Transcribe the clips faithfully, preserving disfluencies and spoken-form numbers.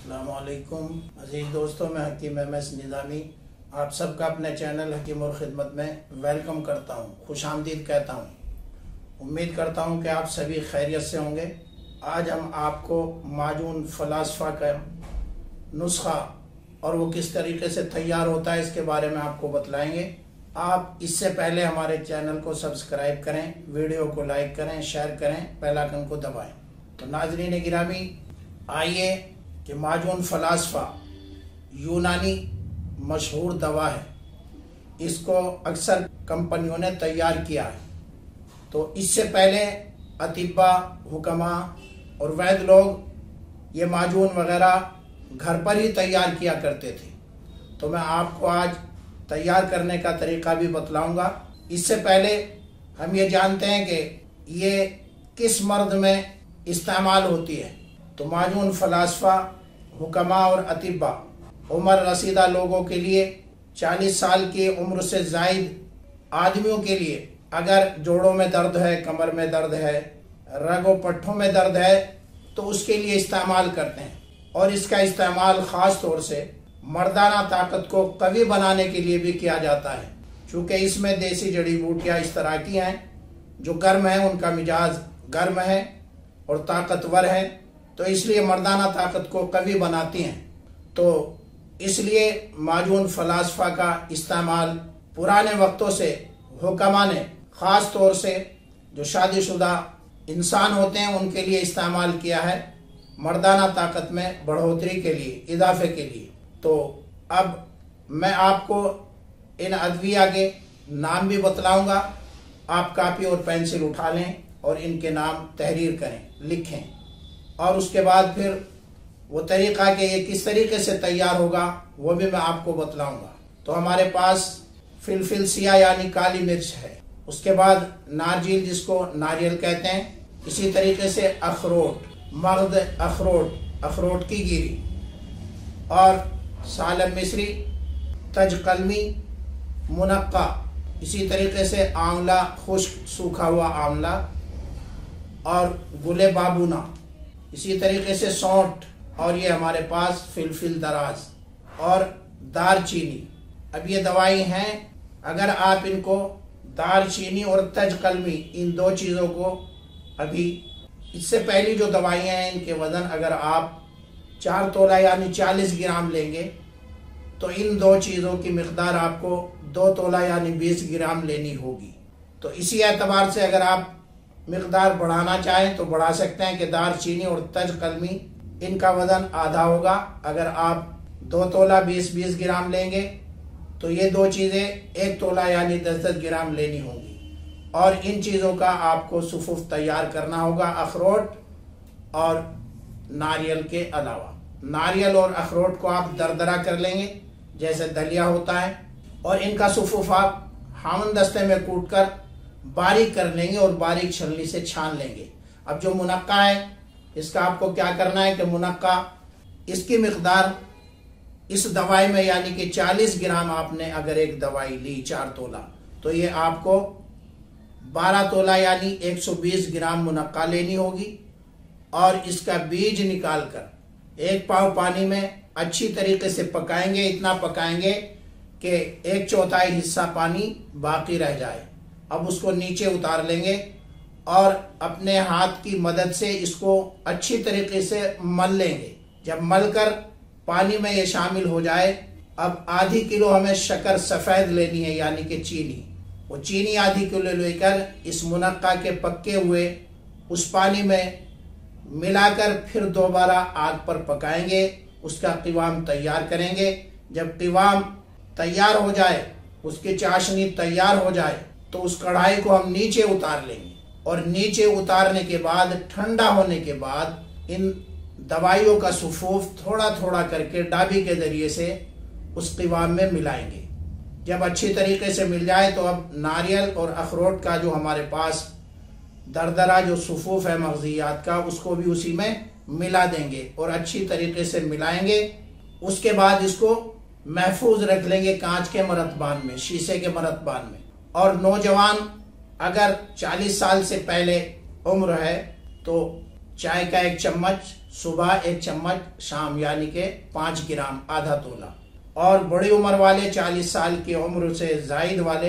अस्सलामुअलैकुम अज़ीज़ दोस्तों, मैं हकीम एमएस निज़ामी आप सबका अपने चैनल हकीम और ख़िदमत में वेलकम करता हूँ, खुशामदीद कहता हूँ। उम्मीद करता हूँ कि आप सभी खैरियत से होंगे। आज हम आपको माजून फलासफा का नुस्खा और वो किस तरीके से तैयार होता है इसके बारे में आपको बतलाएंगे। आप इससे पहले हमारे चैनल को सब्सक्राइब करें, वीडियो को लाइक करें, शेयर करें, बेल आइकन को दबाएं। तो नाज़रीन गिरामी, आइए कि माजून फलासफा यूनानी मशहूर दवा है, इसको अक्सर कंपनियों ने तैयार किया है। तो इससे पहले अतिब्बा, हुक्मा और वैद लोग ये माजून वगैरह घर पर ही तैयार किया करते थे। तो मैं आपको आज तैयार करने का तरीका भी बतलाऊंगा। इससे पहले हम ये जानते हैं कि ये किस मर्द में इस्तेमाल होती है। तो माजून फलासफा हुक्मा और अतिब्बा उम्र रसीदा लोगों के लिए, चालीस साल की उम्र से जायद आदमियों के लिए, अगर जोड़ों में दर्द है, कमर में दर्द है, रगों पट्ठों में दर्द है तो उसके लिए इस्तेमाल करते हैं। और इसका इस्तेमाल ख़ास तौर से मर्दाना ताकत को कवी बनाने के लिए भी किया जाता है, चूँकि इसमें देसी जड़ी बूटियाँ इस तरह की हैं जो गर्म है, उनका मिजाज गर्म है और ताकतवर है, तो इसलिए मर्दाना ताकत को कवी बनाती हैं। तो इसलिए माजून फलासफा का इस्तेमाल पुराने वक्तों से हुक्मा ने ख़ास तौर से जो शादीशुदा इंसान होते हैं उनके लिए इस्तेमाल किया है, मर्दाना ताकत में बढ़ोतरी के लिए, इजाफे के लिए। तो अब मैं आपको इन अद्विया के नाम भी बतलाऊंगा। आप कापी और पेंसिल उठा लें और इनके नाम तहरीर करें, लिखें, और उसके बाद फिर वो तरीका कि ये किस तरीके से तैयार होगा वो भी मैं आपको बतलाऊंगा। तो हमारे पास फिलफिल सिया यानी काली मिर्च है, उसके बाद नारजील जिसको नारियल कहते हैं, इसी तरीके से अखरोट, मग़ज़ अखरोट, अखरोट की गिरी, और सालब मिस्री, तजकलमी, मुनक्का, इसी तरीके से आंवला, खुश्क सूखा हुआ आंवला, और गुले बाबूना, इसी तरीके से सौंठ, और ये हमारे पास फिलफिल दराज और दारचीनी। अब ये दवाई हैं, अगर आप इनको दारचीनी और तजकलमी इन दो चीज़ों को, अभी इससे पहली जो दवाइयाँ हैं इनके वज़न अगर आप चार तोला यानी चालीस ग्राम लेंगे तो इन दो चीज़ों की मिक़दार आपको दो तोला यानी बीस ग्राम लेनी होगी। तो इसी एतबार से अगर आप मिक़दार बढ़ाना चाहें तो बढ़ा सकते हैं कि दारचीनी और तजकलमी इनका वज़न आधा होगा। अगर आप दो तोला बीस बीस ग्राम लेंगे तो ये दो चीज़ें एक तोला यानी दस दस ग्राम लेनी होंगी। और इन चीज़ों का आपको सुफूफ तैयार करना होगा, अखरोट और नारियल के अलावा। नारियल और अखरोट को आप दरदरा कर लेंगे जैसे दलिया होता है, और इनका सुफूफ आप हामन दस्ते में कूट कर बारीक कर लेंगे और बारीक छलनी से छान लेंगे। अब जो मुनक्का है इसका आपको क्या करना है कि मुनक्का, इसकी मिक़दार इस दवाई में यानी कि चालीस ग्राम आपने अगर एक दवाई ली चार तोला तो ये आपको बारह तोला यानी एक सौ बीस ग्राम मुनक्का लेनी होगी। और इसका बीज निकाल कर एक पाव पानी में अच्छी तरीके से पकाएंगे, इतना पकाएंगे कि एक चौथाई हिस्सा पानी बाकी रह जाए। अब उसको नीचे उतार लेंगे और अपने हाथ की मदद से इसको अच्छी तरीके से मल लेंगे। जब मल कर पानी में ये शामिल हो जाए, अब आधी किलो हमें शक्कर सफ़ेद लेनी है यानी कि चीनी। वो चीनी आधी किलो लेकर इस मुनक्का के पके हुए उस पानी में मिलाकर फिर दोबारा आग पर पकाएंगे, उसका क़िवाम तैयार करेंगे। जब क़िवाम तैयार हो जाए, उसकी चाशनी तैयार हो जाए, तो उस कढ़ाई को हम नीचे उतार लेंगे और नीचे उतारने के बाद ठंडा होने के बाद इन दवाइयों का सुफूफ थोड़ा थोड़ा करके डाबी के ज़रिए से उस क़िवाम में मिलाएंगे। जब अच्छी तरीके से मिल जाए तो अब नारियल और अखरोट का जो हमारे पास दरदरा जो सुफूफ है मग़ज़ियात का, उसको भी उसी में मिला देंगे और अच्छी तरीके से मिलाएंगे। उसके बाद इसको महफूज रख लेंगे कांच के मरतबान में, शीशे के मरतबान में। और नौजवान अगर चालीस साल से पहले उम्र है तो चाय का एक चम्मच सुबह एक चम्मच, शाम यानी के पाँच ग्राम, आधा तोला। और बड़ी उम्र वाले चालीस साल की उम्र से जायद वाले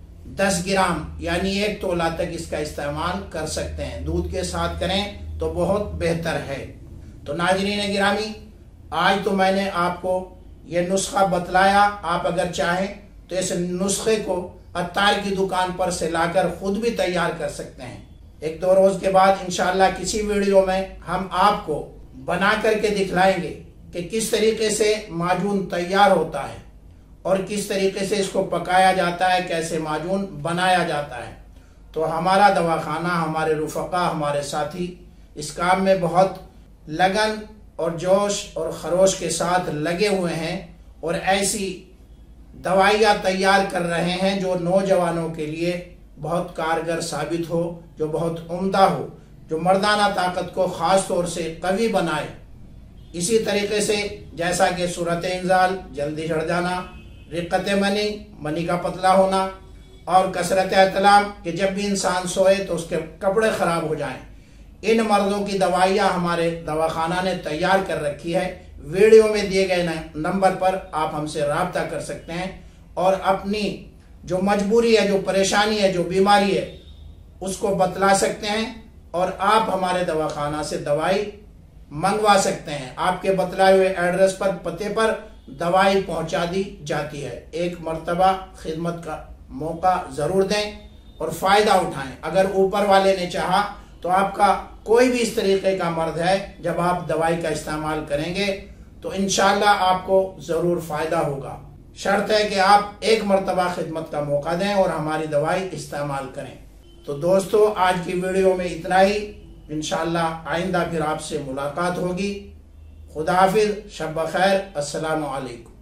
दस ग्राम यानी एक तोला तक इसका इस्तेमाल कर सकते हैं। दूध के साथ करें तो बहुत बेहतर है। तो नाज़रीन गिरामी, आज तो मैंने आपको ये नुस्खा बतलाया। आप अगर चाहें तो इस नुस्खे को अत्तार की दुकान पर से लाकर खुद भी तैयार कर सकते हैं। एक दो रोज के बाद इंशाअल्लाह किसी वीडियो में हम आपको बना करके दिखलाएंगे कि किस तरीके से माजून तैयार होता है और किस तरीके से इसको पकाया जाता है, कैसे माजून बनाया जाता है। तो हमारा दवाखाना, हमारे रुफका, हमारे साथी इस काम में बहुत लगन और जोश और खरोश के साथ लगे हुए हैं और ऐसी दवाइयाँ तैयार कर रहे हैं जो नौजवानों के लिए बहुत कारगर साबित हो, जो बहुत उम्दा हो, जो मर्दाना ताकत को ख़ास तौर से कवी बनाए। इसी तरीके से जैसा कि सूरत इंजाल, जल्दी झड़ जाना, रिक्कत मनी, मनी का पतला होना और कसरत एहतलाम कि जब भी इंसान सोए तो उसके कपड़े ख़राब हो जाएं, इन मर्दों की दवाइयाँ हमारे दवाखाना ने तैयार कर रखी है। वीडियो में दिए गए नंबर पर आप हमसे रब्ता कर सकते हैं और अपनी जो मजबूरी है, जो परेशानी है, जो बीमारी है, उसको बतला सकते हैं और आप हमारे दवाखाना से दवाई मंगवा सकते हैं। आपके बतलाए हुए एड्रेस पर, पते पर दवाई पहुंचा दी जाती है। एक मर्तबा खिदमत का मौका ज़रूर दें और फ़ायदा उठाएं। अगर ऊपर वाले ने चाहा तो आपका कोई भी इस तरीके का मर्द है, जब आप दवाई का इस्तेमाल करेंगे तो इंशाअल्लाह आपको ज़रूर फ़ायदा होगा। शर्त है कि आप एक मर्तबा खिदमत का मौका दें और हमारी दवाई इस्तेमाल करें। तो दोस्तों, आज की वीडियो में इतना ही। इंशाअल्लाह आइंदा फिर आपसे मुलाकात होगी। खुदा हाफिज़, शब बखैर, अस्सलामु अलैकुम।